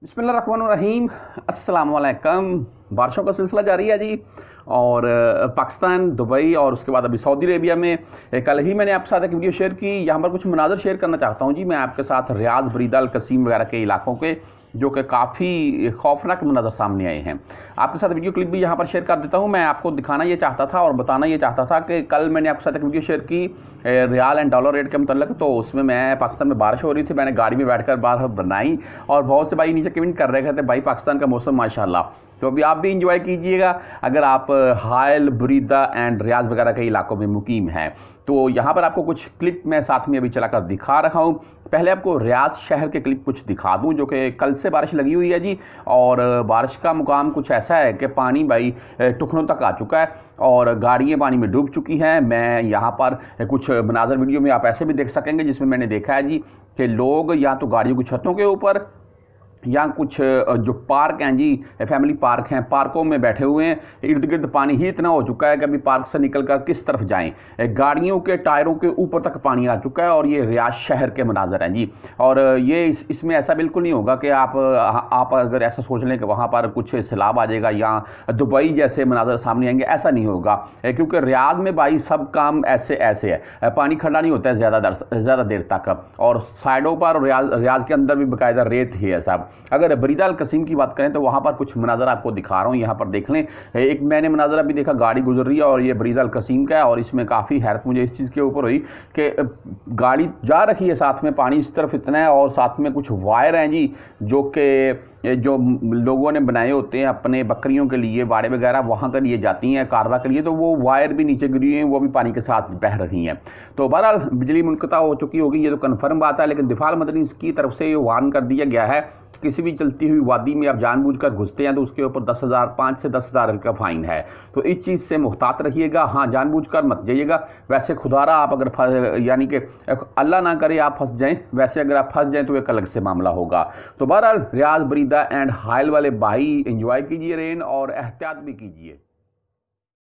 बिस्मिल्लाहिर्रहमानिर्रहीम। अस्सलाम वालेकुम। बारिशों का सिलसिला जारी है जी। और पाकिस्तान, दुबई और उसके बाद अभी सऊदी अरेबिया में कल ही मैंने आपके साथ एक वीडियो शेयर की। यहाँ पर कुछ मनाज़र शेयर करना चाहता हूँ जी मैं आपके साथ रियाद, बरीदा, अल कसीम वगैरह के इलाकों के, जो कि काफ़ी खौफनाक मनाज़र सामने आए हैं। आपके साथ वीडियो क्लिप भी यहाँ पर शेयर कर देता हूँ। मैं आपको दिखाना ये चाहता था और बताना ये चाहता था कि कल मैंने आपके साथ एक वीडियो शेयर की रियाल एंड डॉलर रेट के मतलब, तो उसमें मैं पाकिस्तान में बारिश हो रही थी, मैंने गाड़ी में बैठकर बाहर बनाई और बहुत से भाई नीचे कमेंट कर रहे थे, भाई पाकिस्तान का मौसम माशाल्लाह। तो अभी आप भी इंजॉय कीजिएगा अगर आप हायल, बुरीदा एंड रियाज वगैरह के इलाकों में मुकीम हैं। तो यहाँ पर आपको कुछ क्लिप मैं साथ में अभी चलाकर दिखा रहा हूँ। पहले आपको रियाज शहर के क्लिप कुछ दिखा दूँ, जो कि कल से बारिश लगी हुई है जी। और बारिश का मुकाम कुछ ऐसा है कि पानी भाई टुकड़ों तक आ चुका है और गाड़ियाँ पानी में डूब चुकी हैं। मैं यहाँ पर कुछ मनाज़र वीडियो में आप ऐसे भी देख सकेंगे जिसमें मैंने देखा है जी कि लोग या तो गाड़ियों की छतों के ऊपर या कुछ जो पार्क हैं जी, फैमिली पार्क हैं, पार्कों में बैठे हुए हैं। इर्द गिर्द पानी ही इतना हो चुका है कि अभी पार्क से निकलकर किस तरफ जाएं। गाड़ियों के टायरों के ऊपर तक पानी आ चुका है और ये रियाद शहर के मनाज़र हैं जी। और ये इसमें ऐसा बिल्कुल नहीं होगा कि आप अगर ऐसा सोच लें कि वहाँ पर कुछ सैलाब आ जाएगा या दुबई जैसे मनाज़र सामने आएंगे, ऐसा नहीं होगा। क्योंकि रियाद में भाई सब काम ऐसे ऐसे है, पानी खड़ा नहीं होता है ज़्यादा देर तक, और साइडों पर रियाद के अंदर भी बाकायदा रेत ही है सब। अगर बरीदा अल कसीम की बात करें तो वहाँ पर कुछ मनाज़र आपको दिखा रहा हूँ, यहाँ पर देख लें। एक मैंने मनाज़र अभी देखा, गाड़ी गुजर रही है और ये बरीदा अल कसीम का है, और इसमें काफ़ी हैरत मुझे इस चीज़ के ऊपर हुई कि गाड़ी जा रही है, साथ में पानी इस तरफ इतना है और साथ में कुछ वायर हैं जी, जो लोगों ने बनाए होते हैं अपने बकरियों के लिए, बाड़े वगैरह वहाँ के लिए जाती हैं कारवा के लिए, तो वो वायर भी नीचे गिरी हैं, वो भी पानी के साथ बह रही हैं। तो बहरहाल बिजली मुनक़ता हो चुकी होगी, ये तो कन्फर्म बात है। लेकिन दिफाल मदनी की तरफ से ये वार्न कर दिया गया है, किसी भी चलती हुई वादी में आप जानबूझकर घुसते हैं तो उसके ऊपर 5 से 10,000 का फाइन है। तो इस चीज़ से मुहतात रहिएगा। हाँ, जानबूझकर मत जाइएगा। वैसे खुदारा आप अगर यानी कि अल्लाह ना करे आप फंस जाएं, वैसे अगर आप फंस जाएं तो एक अलग से मामला होगा। तो बहरहाल रियाज, बरीदा एंड हायल वाले भाई एंजॉय कीजिए रेन और एहतियात भी कीजिए।